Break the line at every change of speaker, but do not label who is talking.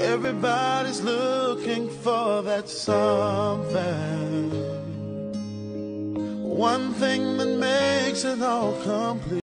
Everybody's looking for that something, one thing that makes it all complete.